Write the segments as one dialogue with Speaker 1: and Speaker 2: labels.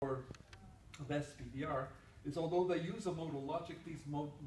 Speaker 1: of SPDR is although they use a modal logic, these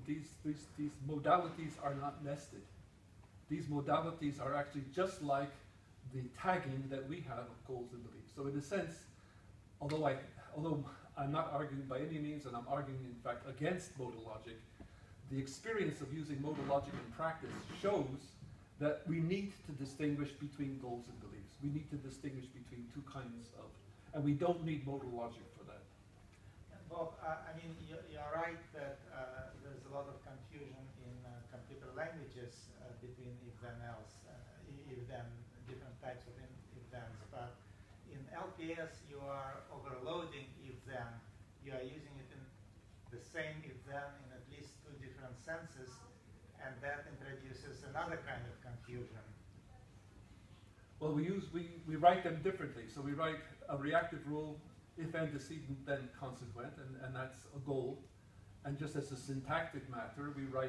Speaker 1: modalities are not nested. These modalities are actually just like the tagging that we have of goals and beliefs. So in a sense, although I'm not arguing by any means, and I'm arguing in fact against modal logic, the experience of using modal logic in practice shows that we need to distinguish between goals and beliefs. We need to distinguish between two kinds of, and we don't need modal logic for that.
Speaker 2: Bob, I mean, you're right that there's a lot of confusion in computer languages between if-then else, if-then, different types of if-thens. But in LPS, you are overloading if-then. You are using it in the same if-then in at least two different senses, and that introduces another kind of confusion.
Speaker 1: Well, we write them differently. So we write a reactive rule, if antecedent, then consequent, and that's a goal. And just as a syntactic matter, we write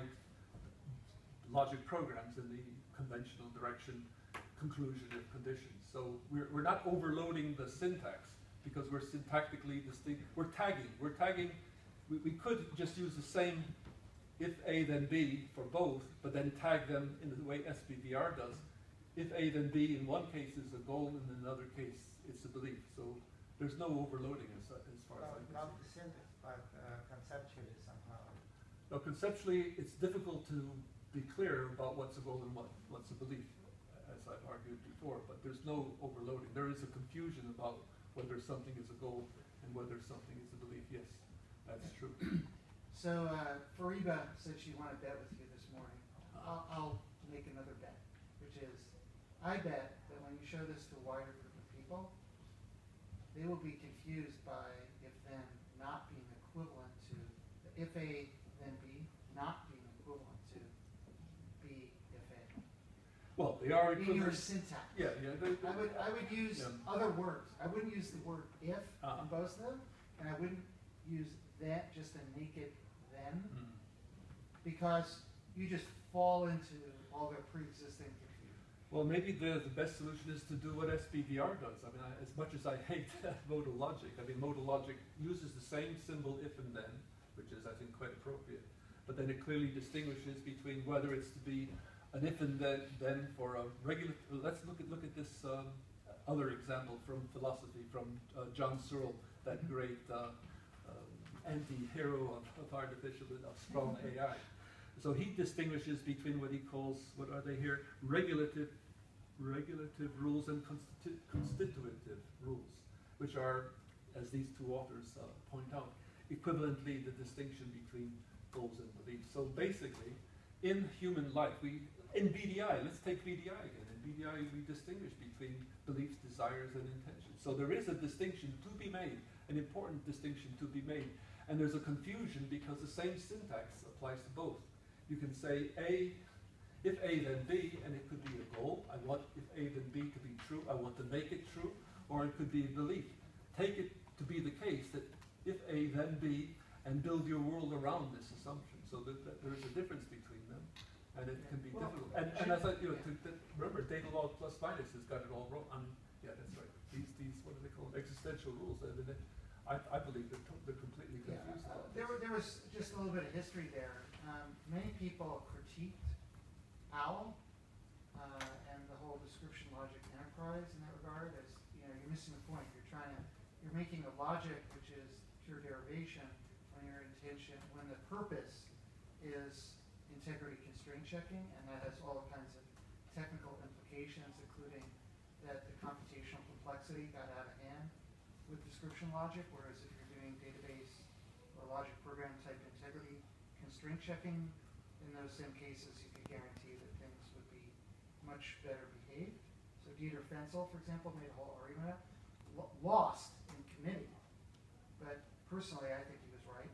Speaker 1: logic programs in the conventional direction, conclusion if conditions. So we're not overloading the syntax because we're syntactically distinct. We're tagging. We could just use the same if A then B for both, but then tag them in the way SPDR does. If A then B in one case is a goal, and in another case it's a belief. So there's no overloading as far as I can see.
Speaker 2: Not the syntax, but conceptually somehow.
Speaker 1: No, conceptually it's difficult to be clear about what's a goal and what's a belief, as I've argued before, but there's no overloading. There is a confusion about whether something is a goal and whether something is a belief. Yes, that's true.
Speaker 3: So Fariba said she wanted to bet with you this morning. I'll make another bet, which is, I bet that when you show this to a wider group of people, they will be confused by if-then not being equivalent to, if A, then B, not being equivalent to B, if A.
Speaker 1: Well, they are
Speaker 3: in your syntax.
Speaker 1: Yeah.
Speaker 3: I would use other words. I wouldn't use the word if in both of them, and I wouldn't use that, just a naked then, because you just fall into all their pre-existing confusion.
Speaker 1: Well, maybe the best solution is to do what SPDR does. I mean, as much as I hate modal logic, I mean, modal logic uses the same symbol if and then, which is, I think, quite appropriate. But then it clearly distinguishes between whether it's to be an if and then for a regular. Let's look at this other example from philosophy, from John Searle, that great anti-hero of artificial, of strong AI. So he distinguishes between what he calls, what are they here, regulative rules and constitutive rules, which are, as these two authors point out, equivalently the distinction between goals and beliefs. So basically, in human life, in BDI, let's take BDI again. In BDI, we distinguish between beliefs, desires, and intentions. So there is a distinction to be made, an important distinction to be made. And there's a confusion because the same syntax applies to both. You can say if A then B, and it could be a goal. I want if A then B to be true. I want to make it true. Or it could be a belief. Take it to be the case that if A then B, and build your world around this assumption. So that there is a difference between them, and it can be difficult. And as I, remember, data log plus minus has got it all wrong. Yeah, that's right. These what do they call them? Existential rules. I believe they're completely confused.
Speaker 3: There was just a little bit of history there. Many people critiqued OWL and the whole description logic enterprise in that regard. As you're missing the point. You're making a logic which is pure derivation when the purpose is integrity constraint checking, and that has all kinds of technical implications, including that the computational complexity got out of hand with description logic, whereas if you're doing database or logic program type integrity constraint checking, in those same cases you could guarantee that things would be much better behaved. So Dieter Fensel, for example, made a whole argument, lost in committee, but personally I think he was right.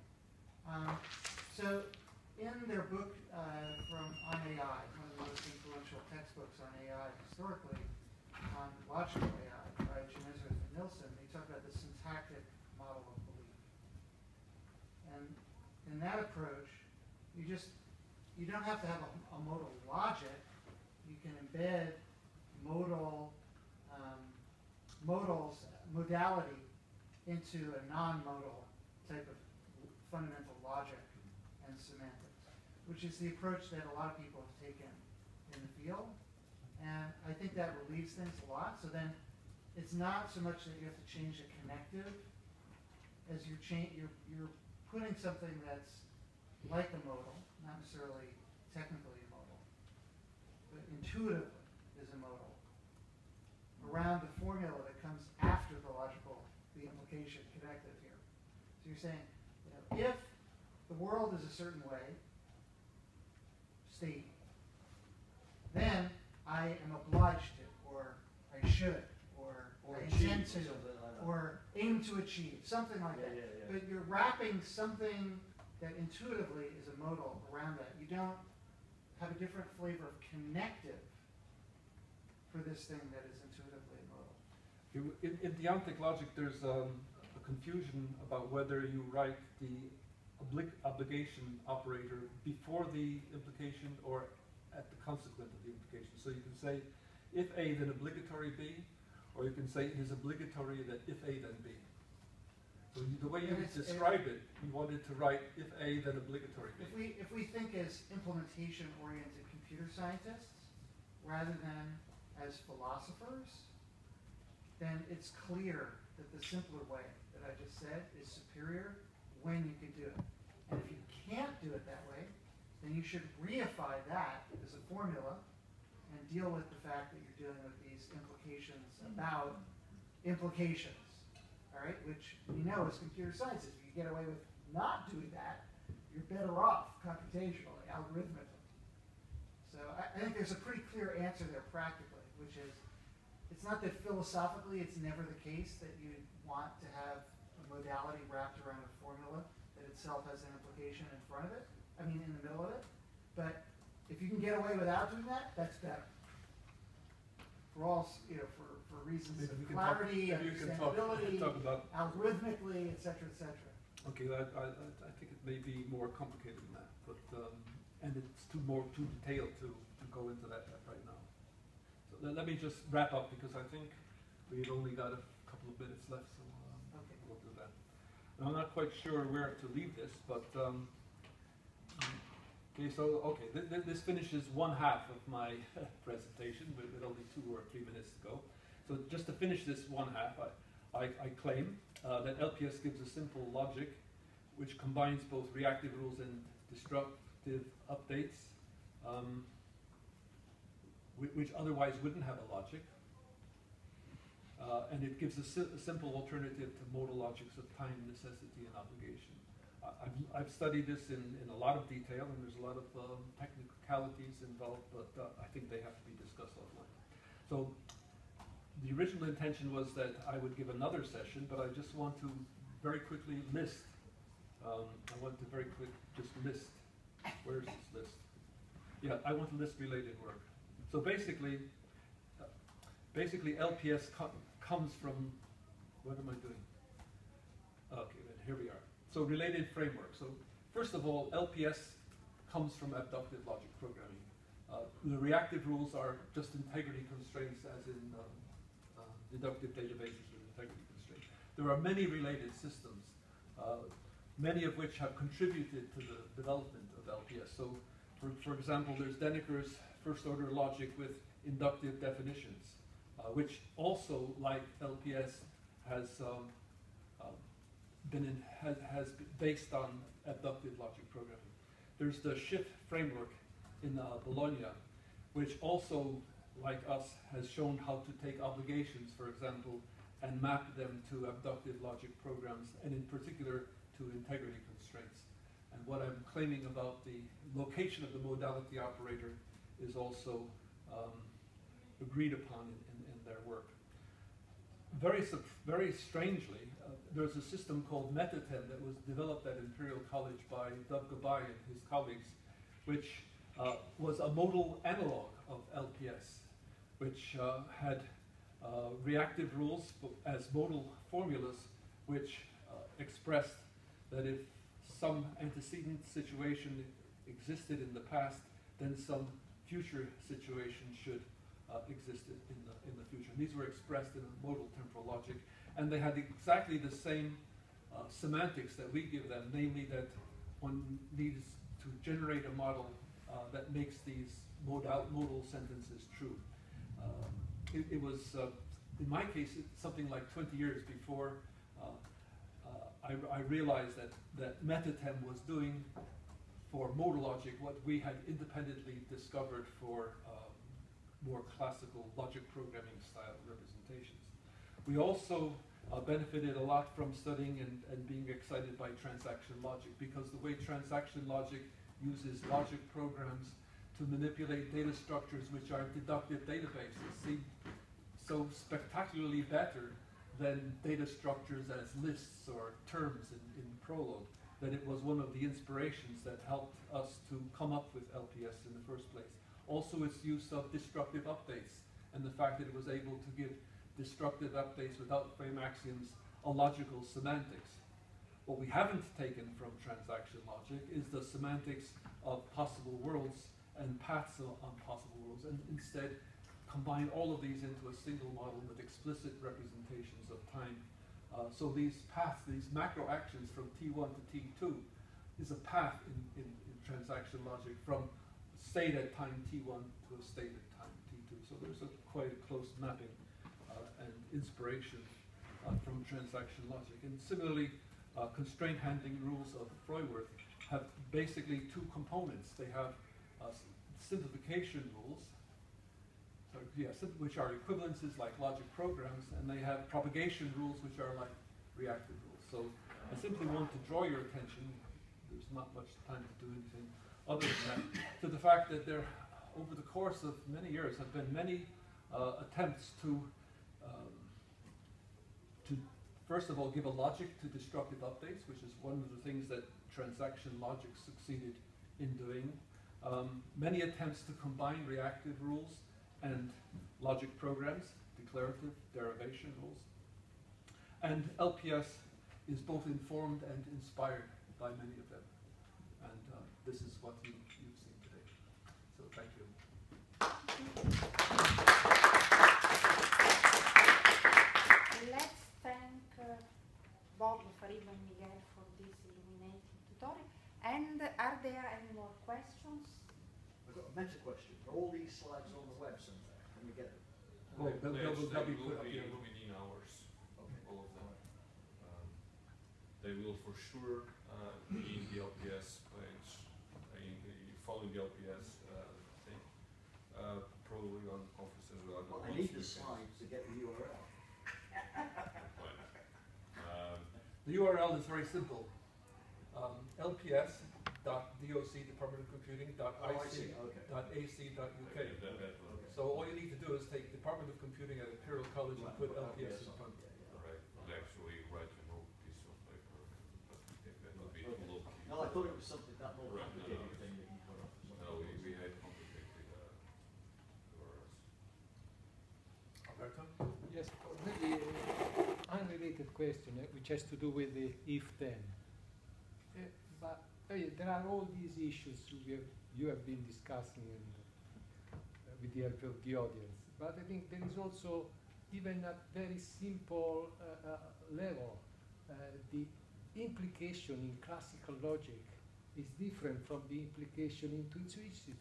Speaker 3: So in their book on AI, one of the most influential textbooks on AI historically, on logical AI by Jim Isers and Nilsson, they talk about the syntactic model of belief. And in that approach, you don't have to have a modal logic. You can embed modality into a non-modal type of fundamental logic and semantics, which is the approach that a lot of people have taken in the field. And I think that relieves things a lot. So then it's not so much that you have to change a connective as you're putting something that's like a modal, not necessarily technically a modal, but intuitively is a modal, around the formula that comes after the implication connective here. So you're saying, if the world is a certain way, state, then I am obliged to, or I should, or I intend to, or aim to achieve, something like that. But you're wrapping something that intuitively is a modal around that. You don't have a different flavor of connective for this thing that is intuitively a modal.
Speaker 1: In deontic logic, there's a confusion about whether you write the obligation operator before the implication or at the consequent of the implication. So you can say, if A, then obligatory B, or you can say it is obligatory that if A, then B. So the way you described it, you wanted to write if A, then obligatory B.
Speaker 3: If we think as implementation-oriented computer scientists, rather than as philosophers, then it's clear that the simpler way that I just said is superior when you can do it. And if you can't do it that way, then you should reify that as a formula and deal with the fact that you're dealing with these implications about implications, all right? Which we know as computer scientists, if you get away with not doing that, you're better off computationally, algorithmically. So I think there's a pretty clear answer there practically, which is, it's not that philosophically it's never the case that you want to have a modality wrapped around a formula that itself has an implication in front of it, I mean in the middle of it, but if you can get away without doing that, that's better. For all, for reasons of clarity, understandability, algorithmically, et cetera, et cetera.
Speaker 1: Okay, I think it may be more complicated than that, but and it's too detailed to go into that right now. So let me just wrap up because I think we've only got a couple of minutes left, so
Speaker 3: Okay.
Speaker 1: We'll do that. And I'm not quite sure where to leave this, but this finishes one half of my presentation with only 2 or 3 minutes to go. So just to finish this one half, I claim that LPS gives a simple logic which combines both reactive rules and destructive updates, which otherwise wouldn't have a logic. And it gives a simple alternative to modal logics of time, necessity, and obligation. I've studied this in a lot of detail, and there's a lot of technicalities involved, but I think they have to be discussed offline. So the original intention was that I would give another session, but I just want to very quickly list. Where's this list? Yeah, I want to list related work. So basically LPS comes from, what am I doing? Okay, then here we are. So related framework. So first of all, LPS comes from abductive logic programming. The reactive rules are just integrity constraints as in deductive databases with integrity constraints. There are many related systems, many of which have contributed to the development of LPS. So for example, there's Denneker's first order logic with inductive definitions, which also, like LPS, has been based on abductive logic programming. There's the Schiff framework in Bologna, which also, like us, has shown how to take obligations, for example, and map them to abductive logic programs, and in particular to integrity constraints. And what I'm claiming about the location of the modality operator is also agreed upon in their work. Very strangely, there's a system called Metatem that was developed at Imperial College by Dov Gabay and his colleagues, which was a modal analog of LPS, which had reactive rules as modal formulas, which expressed that if some antecedent situation existed in the past, then some future situation should exist in the future. And these were expressed in a modal temporal logic. and they had exactly the same semantics that we give them, namely that one needs to generate a model that makes these modal sentences true. It was, in my case, something like 20 years before I realized that Metatem was doing for modal logic what we had independently discovered for more classical logic programming style representations. We also benefited a lot from studying and being excited by transaction logic, because the way transaction logic uses logic programs to manipulate data structures which are deductive databases seemed so spectacularly better than data structures as lists or terms in Prolog, that it was one of the inspirations that helped us to come up with LPS in the first place. Also its use of destructive updates, and the fact that it was able to give destructive updates without frame axioms a logical semantics. What we haven't taken from transaction logic is the semantics of possible worlds and paths on possible worlds, and instead combine all of these into a single model with explicit representations of time. So these paths, these macro actions from T1 to T2 is a path in transaction logic from state at time T1 to a state at time T2. So there's quite a close mapping and inspiration from transaction logic. And similarly, constraint handling rules of Freudenworth have basically two components. They have simplification rules, which are equivalences like logic programs, and they have propagation rules, which are like reactive rules. So I simply want to draw your attention, there's not much time to do anything other than that, to the fact that there, over the course of many years, have been many attempts to first of all give a logic to destructive updates, which is one of the things that transaction logic succeeded in doing. Many attempts to combine reactive rules and logic programs, declarative, derivation rules. And LPS is both informed and inspired by many of them. And this is what you've seen today. So thank you.
Speaker 4: Let's thank Bob, Farid, and Miguel for this illuminating tutorial. And are there any more questions?
Speaker 5: I've got a meta question. Are all these slides on the web somewhere? Can we get them?
Speaker 1: Well, they'll be put up here.
Speaker 6: within hours,
Speaker 5: Okay.
Speaker 6: all of them. They will for sure be in the LPS page, following the LPS thing, probably on conferences as well.
Speaker 5: Well, I need the slides to get the URL.
Speaker 1: The URL is very simple. lps.doc.departmentofcomputing.ic.ac.uk. So all you need to do is take Department of Computing at Imperial College and put LPS in front.
Speaker 6: Right, we'll actually write a note piece of paper, but that would be
Speaker 5: Okay.
Speaker 6: low key.
Speaker 5: No, I thought it was something that more
Speaker 6: Right, no,
Speaker 5: complicated
Speaker 6: no,
Speaker 5: thing that you put up.
Speaker 6: No, we had complicated URLs.
Speaker 1: Alberto?
Speaker 7: Yes, maybe unrelated question, which has to do with the if-then. But there are all these issues you have been discussing with the help of the audience. But I think there is also, even at very simple level, the implication in classical logic is different from the implication in intuitionistic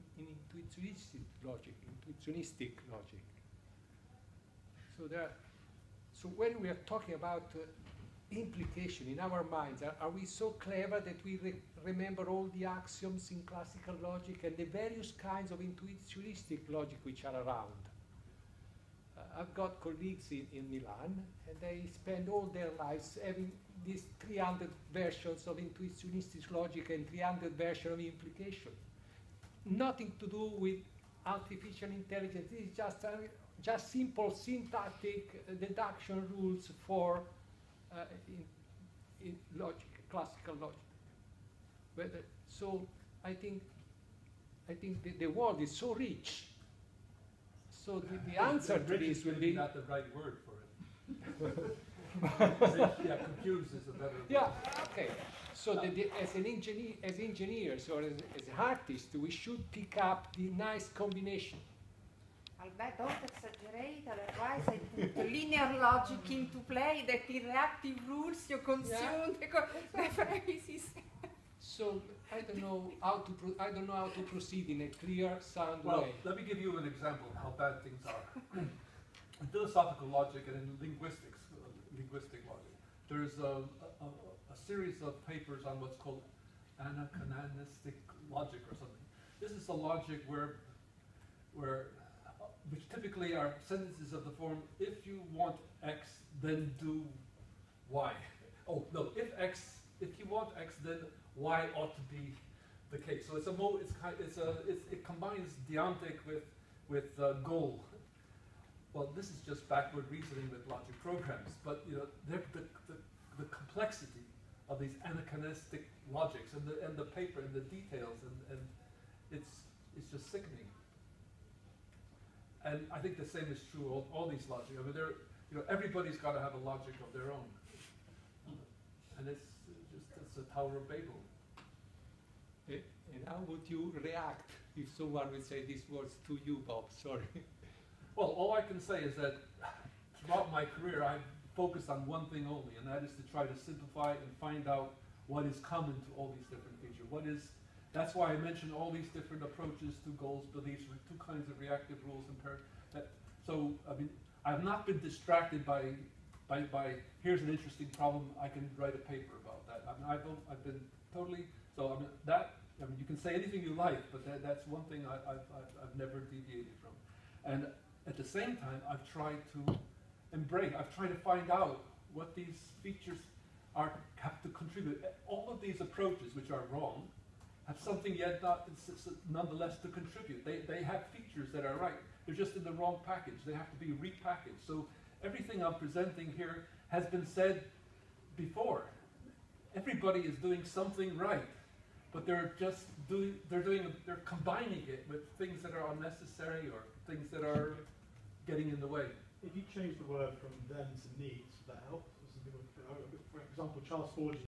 Speaker 7: logic. So when we are talking about implication in our minds, are we so clever that we remember all the axioms in classical logic and the various kinds of intuitionistic logic which are around? I've got colleagues in Milan, and they spend all their lives having these 300 versions of intuitionistic logic and 300 versions of implication. Nothing to do with artificial intelligence. It's just simple syntactic deduction rules for in logic, classical logic. So I think the world is so rich. So the answer to this will be
Speaker 1: not the right word for it. Yeah, confused is a better word.
Speaker 7: yeah. Okay. So as engineers or as artists, we should pick up the nice combination
Speaker 4: Albert, don't exaggerate, otherwise I put the linear logic into play, that in reactive rules you consume the phrases.
Speaker 7: So I don't know how to proceed in a clear, sound
Speaker 1: Well,
Speaker 7: way.
Speaker 1: let me give you an example of how bad things are. In philosophical logic and in linguistics, linguistic logic, there's a series of papers on what's called anacanonistic logic or something. This is a logic which typically are sentences of the form, if you want X, then do Y. Oh, no, if you want X, then Y ought to be the case. So it combines deontic with goal. Well, this is just backward reasoning with logic programs, but you know, the complexity of these anachronistic logics and the paper and the details and it's just sickening. And I think the same is true of all these logic. I mean, everybody's got to have a logic of their own, and it's a Tower of Babel.
Speaker 7: And how would you react if someone would say these words to you, Bob? Sorry.
Speaker 1: Well, all I can say is that throughout my career, I've focused on one thing only, and that is to try to simplify and find out what is common to all these different features. That's why I mentioned all these different approaches to goals, beliefs, two kinds of reactive rules. So, I mean, I've not been distracted by here's an interesting problem, I can write a paper about that. I mean, I've been totally, so I mean, you can say anything you like, but that's one thing I've never deviated from. And at the same time, I've tried to find out what these features have to contribute. All of these approaches, which are wrong, have something yet nonetheless to contribute. They have features that are right. They're just in the wrong package. They have to be repackaged. So everything I'm presenting here has been said before. Everybody is doing something right, but they're combining it with things that are unnecessary or things that are getting in the way.
Speaker 8: If you change the word from then to needs, would that help? For example, Charles Ford